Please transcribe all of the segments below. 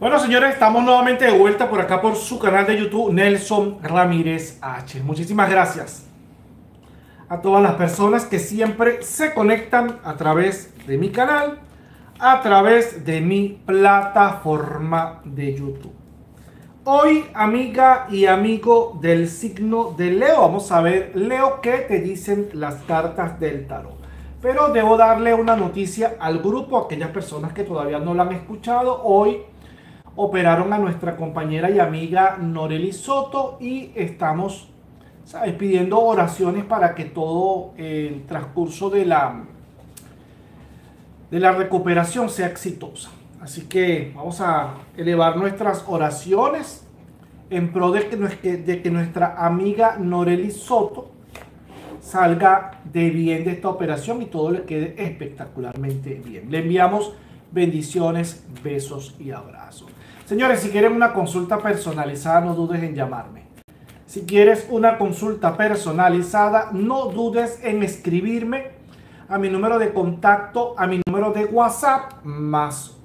Bueno, señores, estamos nuevamente de vuelta por acá por su canal de YouTube, Nelson Ramírez H. Muchísimas gracias a todas las personas que siempre se conectan a través de mi canal, a través de mi plataforma de YouTube. Hoy, amiga y amigo del signo de Leo, vamos a ver, Leo, qué te dicen las cartas del tarot. Pero debo darle una noticia al grupo, a aquellas personas que todavía no la han escuchado. Hoy operaron a nuestra compañera y amiga Norely Soto y estamos, ¿sabes?, pidiendo oraciones para que todo el transcurso de la recuperación sea exitosa. Así que vamos a elevar nuestras oraciones en pro de que nuestra amiga Norely Soto salga de bien de esta operación y todo le quede espectacularmente bien. Le enviamos bendiciones, besos y abrazos. Señores, si quieren una consulta personalizada, no dudes en llamarme. Si quieres una consulta personalizada, no dudes en escribirme a mi número de contacto, a mi número de WhatsApp, más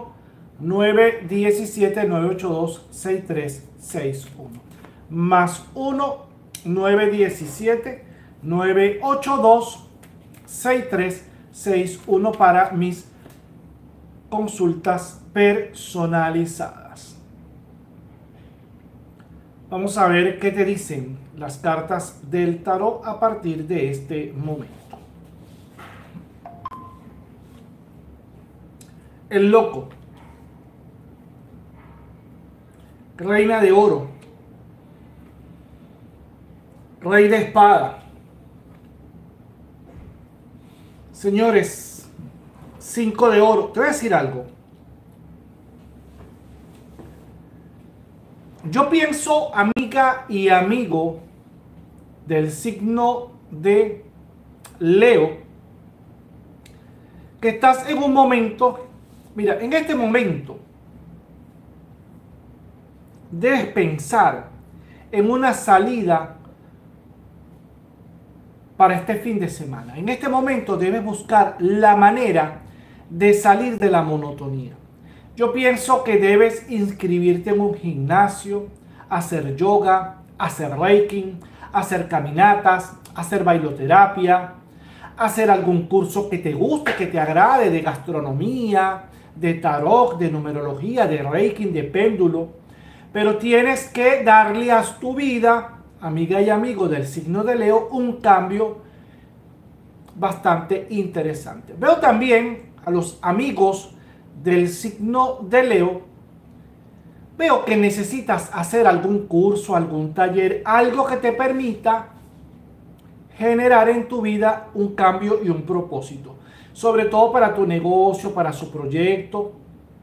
1-917-982-6361. Más 1-917-982-6361 para mis consultas personalizadas. Vamos a ver qué te dicen las cartas del tarot a partir de este momento. El loco, reina de oro, rey de espada. Señores, 5 de oro. Te voy a decir algo. Yo pienso, amiga y amigo del signo de Leo, que estás en un momento, mira, en este momento debes pensar en una salida para este fin de semana. En este momento debes buscar la manera de salir de la monotonía. Yo pienso que debes inscribirte en un gimnasio, hacer yoga, hacer reiki, hacer caminatas, hacer bailoterapia, hacer algún curso que te guste, que te agrade, de gastronomía, de tarot, de numerología, de reiki, de péndulo. Pero tienes que darle a tu vida, amiga y amigo del signo de Leo, un cambio bastante interesante. Veo también a los amigos del signo de Leo, veo que necesitas hacer algún curso, algún taller, algo que te permita generar en tu vida un cambio y un propósito, sobre todo para tu negocio, para su proyecto.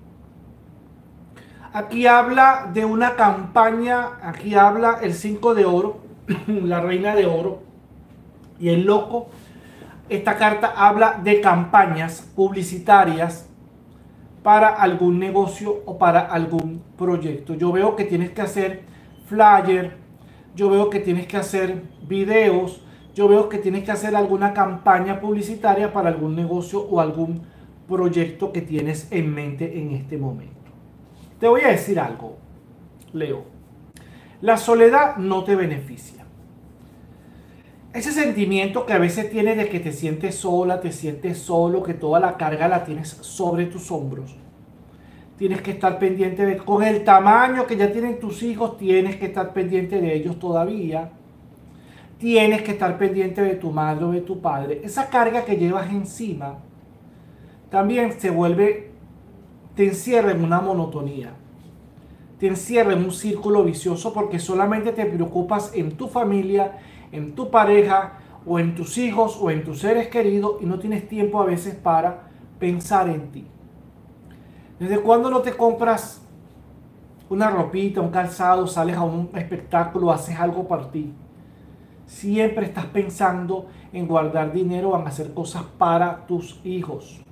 Aquí habla de una campaña, aquí habla el 5 de oro, la reina de oro y el loco. Esta carta habla de campañas publicitarias para algún negocio o para algún proyecto. Yo veo que tienes que hacer flyer, yo veo que tienes que hacer videos, yo veo que tienes que hacer alguna campaña publicitaria para algún negocio o algún proyecto que tienes en mente en este momento. Te voy a decir algo, Leo. La soledad no te beneficia. Ese sentimiento que a veces tienes de que te sientes sola, te sientes solo, que toda la carga la tienes sobre tus hombros. Tienes que estar pendiente de, con el tamaño que ya tienen tus hijos, tienes que estar pendiente de ellos todavía. Tienes que estar pendiente de tu madre o de tu padre. Esa carga que llevas encima también se vuelve, te encierra en una monotonía. Te encierra en un círculo vicioso porque solamente te preocupas en tu familia, en tu pareja o en tus hijos o en tus seres queridos y no tienes tiempo a veces para pensar en ti. ¿Desde cuándo no te compras una ropita, un calzado, sales a un espectáculo, haces algo para ti? Siempre estás pensando en guardar dinero, en hacer cosas para tus hijos.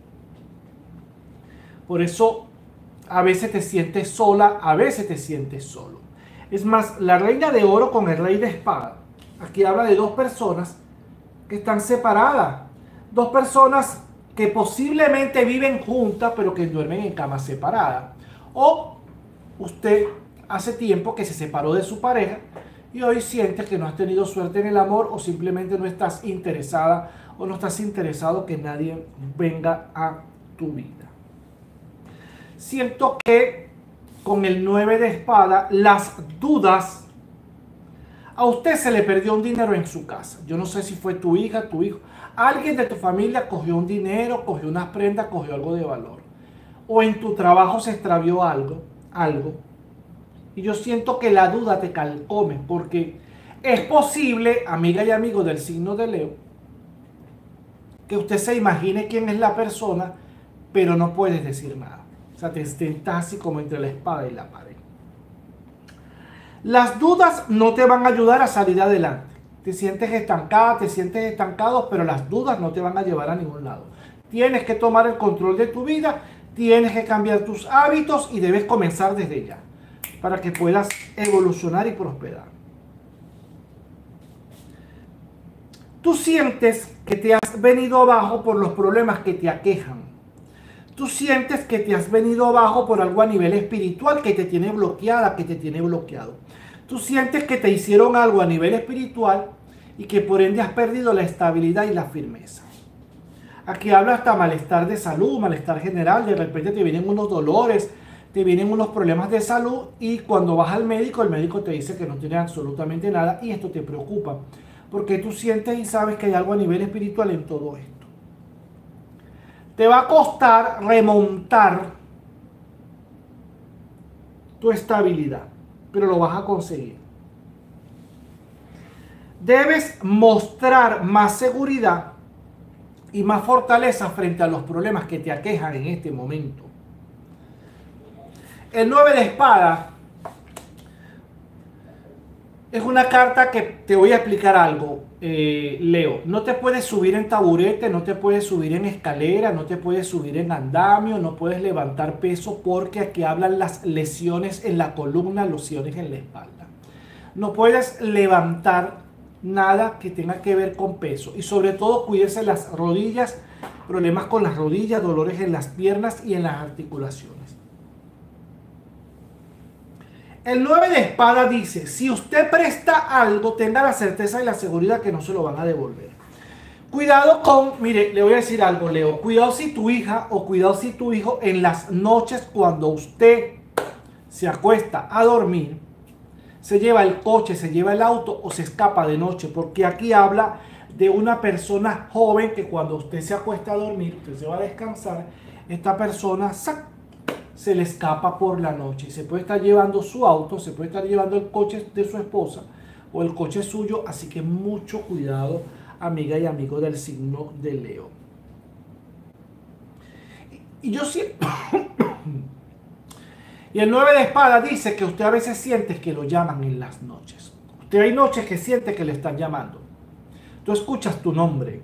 Por eso a veces te sientes sola, a veces te sientes solo. Es más, la reina de oro con el rey de espada. Aquí habla de dos personas que están separadas. Dos personas que posiblemente viven juntas, pero que duermen en camas separadas. O usted hace tiempo que se separó de su pareja y hoy sientes que no has tenido suerte en el amor o simplemente no estás interesada o no estás interesado que nadie venga a tu vida. Siento que con el 9 de espada, las dudas, a usted se le perdió un dinero en su casa. Yo no sé si fue tu hija, tu hijo. Alguien de tu familia cogió un dinero, cogió unas prendas, cogió algo de valor. O en tu trabajo se extravió algo. Y yo siento que la duda te calcome, porque es posible, amiga y amigo del signo de Leo, que usted se imagine quién es la persona, pero no puedes decir nada. O sea, te estás así como entre la espada y la pared. Las dudas no te van a ayudar a salir adelante. Te sientes estancada, te sientes estancado, pero las dudas no te van a llevar a ningún lado. Tienes que tomar el control de tu vida, tienes que cambiar tus hábitos y debes comenzar desde ya, para que puedas evolucionar y prosperar. Tú sientes que te has venido abajo por los problemas que te aquejan. Tú sientes que te has venido abajo por algo a nivel espiritual que te tiene bloqueada, que te tiene bloqueado. Tú sientes que te hicieron algo a nivel espiritual y que por ende has perdido la estabilidad y la firmeza. Aquí habla hasta malestar de salud, malestar general, de repente te vienen unos dolores, te vienen unos problemas de salud y cuando vas al médico, el médico te dice que no tienes absolutamente nada y esto te preocupa, porque tú sientes y sabes que hay algo a nivel espiritual en todo esto. Te va a costar remontar tu estabilidad, pero lo vas a conseguir. Debes mostrar más seguridad y más fortaleza frente a los problemas que te aquejan en este momento. El 9 de espada es una carta que te voy a explicar algo, Leo. No te puedes subir en taburete, no te puedes subir en escalera, no te puedes subir en andamio, no puedes levantar peso porque aquí hablan las lesiones en la columna, lesiones en la espalda. No puedes levantar nada que tenga que ver con peso y sobre todo cuídese las rodillas, problemas con las rodillas, dolores en las piernas y en las articulaciones. El 9 de espada dice, si usted presta algo, tenga la certeza y la seguridad que no se lo van a devolver. Cuidado con, mire, le voy a decir algo, Leo, cuidado si tu hija o cuidado si tu hijo en las noches cuando usted se acuesta a dormir, se lleva el coche, se lleva el auto o se escapa de noche, porque aquí habla de una persona joven que cuando usted se acuesta a dormir, usted se va a descansar, esta persona se le escapa por la noche. Se puede estar llevando su auto, se puede estar llevando el coche de su esposa o el coche suyo, así que mucho cuidado, amiga y amigo del signo de Leo. Y yo siento... Y el 9 de espada dice que usted a veces siente que lo llaman en las noches. Usted hay noches que siente que le están llamando. Tú escuchas tu nombre.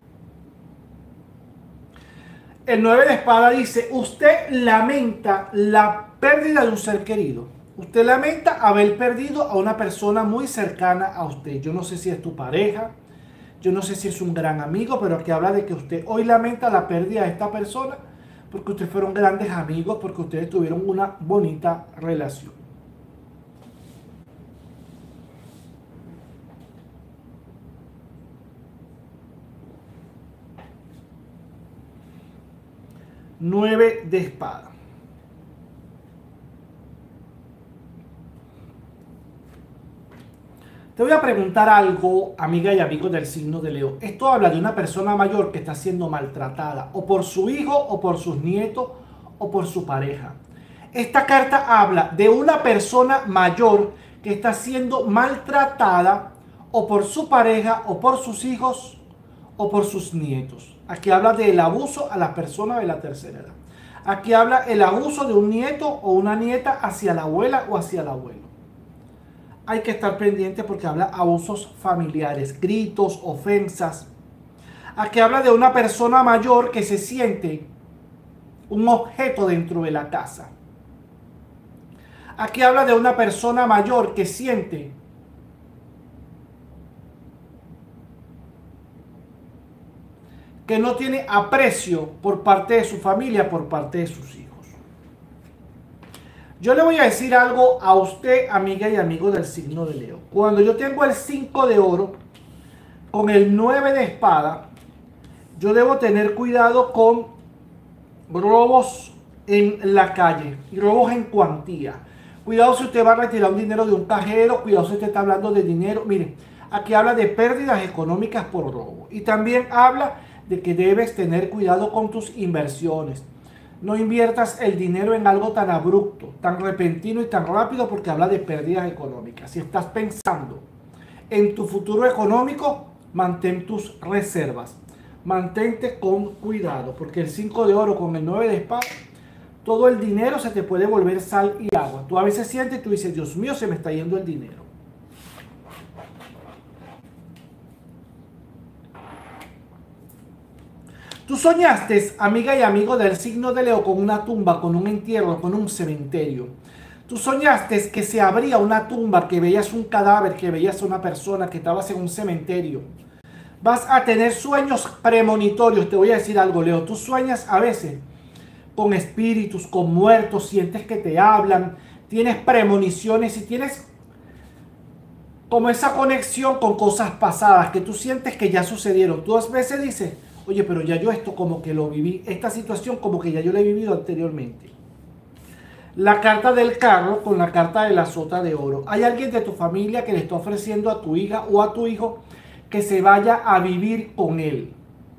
El 9 de espada dice, usted lamenta la pérdida de un ser querido. Usted lamenta haber perdido a una persona muy cercana a usted. Yo no sé si es tu pareja, yo no sé si es un gran amigo, pero aquí habla de que usted hoy lamenta la pérdida de esta persona porque ustedes fueron grandes amigos, porque ustedes tuvieron una bonita relación. Nueve de espada. Te voy a preguntar algo, amiga y amigo del signo de Leo. Esto habla de una persona mayor que está siendo maltratada, o por su hijo, o por sus nietos, o por su pareja. Esta carta habla de una persona mayor que está siendo maltratada, o por su pareja, o por sus hijos, o por sus nietos. Aquí habla del abuso a la persona de la tercera edad. Aquí habla el abuso de un nieto o una nieta hacia la abuela o hacia el abuelo. Hay que estar pendiente porque habla abusos familiares, gritos, ofensas. Aquí habla de una persona mayor que se siente un objeto dentro de la casa. Aquí habla de una persona mayor que siente que no tiene aprecio por parte de su familia, por parte de sus hijos. Yo le voy a decir algo a usted, amiga y amigo del signo de Leo. Cuando yo tengo el 5 de oro con el 9 de espada, yo debo tener cuidado con robos en la calle, robos en cuantía. Cuidado si usted va a retirar un dinero de un cajero, cuidado si usted está hablando de dinero. Miren, aquí habla de pérdidas económicas por robo. Y también habla de que debes tener cuidado con tus inversiones. No inviertas el dinero en algo tan abrupto, tan repentino y tan rápido, porque habla de pérdidas económicas. Si estás pensando en tu futuro económico, mantén tus reservas. Mantente con cuidado, porque el 5 de oro con el 9 de espada, todo el dinero se te puede volver sal y agua. Tú a veces sientes y tú dices, Dios mío, se me está yendo el dinero. Tú soñaste, amiga y amigo del signo de Leo, con una tumba, con un entierro, con un cementerio. Tú soñaste que se abría una tumba, que veías un cadáver, que veías una persona, que estabas en un cementerio. Vas a tener sueños premonitorios. Te voy a decir algo, Leo. Tú sueñas a veces con espíritus, con muertos, sientes que te hablan, tienes premoniciones y tienes como esa conexión con cosas pasadas que tú sientes que ya sucedieron. Tú a veces dices, oye, pero ya yo esto como que lo viví, esta situación como que ya yo la he vivido anteriormente. La carta del carro con la carta de la sota de oro. Hay alguien de tu familia que le está ofreciendo a tu hija o a tu hijo que se vaya a vivir con él.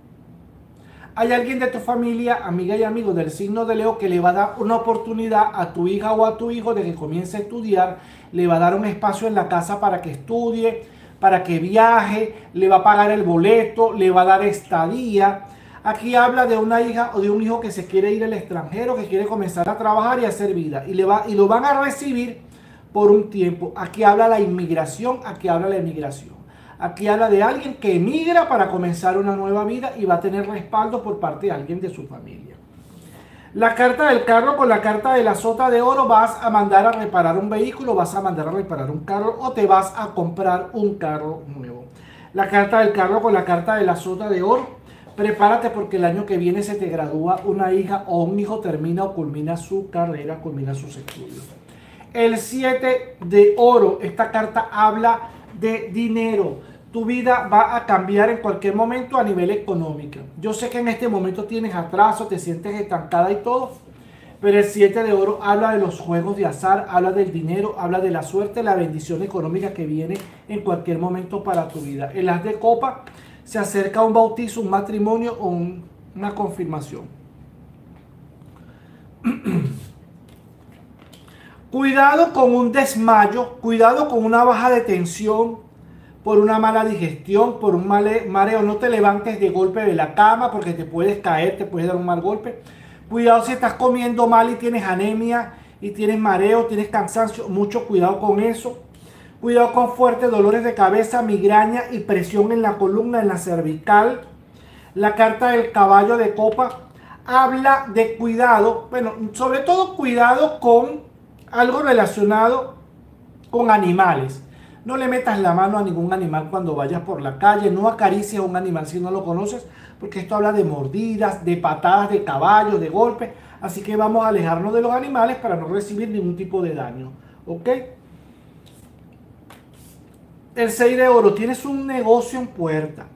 Hay alguien de tu familia, amiga y amigo del signo de Leo, que le va a dar una oportunidad a tu hija o a tu hijo de que comience a estudiar, le va a dar un espacio en la casa para que estudie, para que viaje, le va a pagar el boleto, le va a dar estadía. Aquí habla de una hija o de un hijo que se quiere ir al extranjero, que quiere comenzar a trabajar y hacer vida, y lo van a recibir por un tiempo. Aquí habla la inmigración, aquí habla la emigración. Aquí habla de alguien que emigra para comenzar una nueva vida y va a tener respaldo por parte de alguien de su familia. La carta del carro con la carta de la sota de oro, vas a mandar a reparar un vehículo, vas a mandar a reparar un carro o te vas a comprar un carro nuevo. La carta del carro con la carta de la sota de oro, prepárate porque el año que viene se te gradúa una hija o un hijo, termina o culmina su carrera, culmina sus estudios. El 7 de oro, esta carta habla de dinero. Tu vida va a cambiar en cualquier momento a nivel económico. Yo sé que en este momento tienes atraso, te sientes estancada y todo, pero el 7 de oro habla de los juegos de azar, habla del dinero, habla de la suerte, la bendición económica que viene en cualquier momento para tu vida. El as de copa se acerca a un bautizo, un matrimonio o una confirmación. Cuidado con un desmayo, cuidado con una baja de tensión, por una mala digestión, por un mareo. No te levantes de golpe de la cama porque te puedes caer, te puedes dar un mal golpe. Cuidado si estás comiendo mal y tienes anemia y tienes mareo, tienes cansancio, mucho cuidado con eso. Cuidado con fuertes dolores de cabeza, migraña y presión en la columna, en la cervical. La carta del caballo de copa habla de cuidado, bueno, sobre todo cuidado con algo relacionado con animales. No le metas la mano a ningún animal cuando vayas por la calle, no acaricies a un animal si no lo conoces, porque esto habla de mordidas, de patadas de caballo, de golpes, así que vamos a alejarnos de los animales para no recibir ningún tipo de daño, ¿ok? El 6 de oro, tienes un negocio en puerta,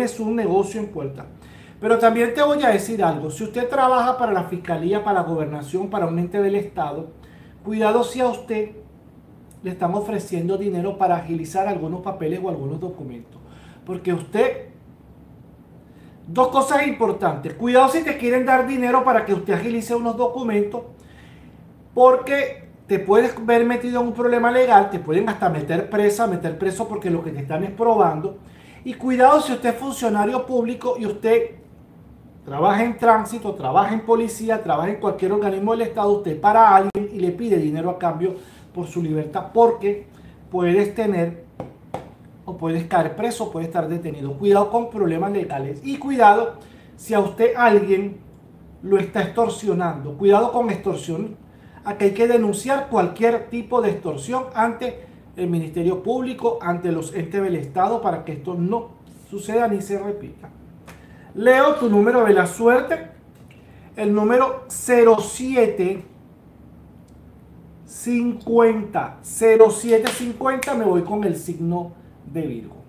pero también te voy a decir algo, si usted trabaja para la fiscalía, para la gobernación, para un ente del estado, cuidado si a usted le están ofreciendo dinero para agilizar algunos papeles o algunos documentos. Porque usted, dos cosas importantes. Cuidado si te quieren dar dinero para que usted agilice unos documentos, porque te puedes ver metido en un problema legal, te pueden hasta meter preso porque lo que te están es probando. Y cuidado si usted es funcionario público y usted trabaja en tránsito, trabaja en policía, trabaja en cualquier organismo del Estado, usted para a alguien y le pide dinero a cambio por su libertad, porque puedes tener o puedes caer preso, puedes estar detenido. Cuidado con problemas legales y cuidado si a usted alguien lo está extorsionando. Cuidado con extorsión. Aquí hay que denunciar cualquier tipo de extorsión ante el Ministerio Público, ante los entes del Estado, para que esto no suceda ni se repita. Leo, tu número de la suerte, el número 07. 50, 0750, me voy con el signo de Virgo.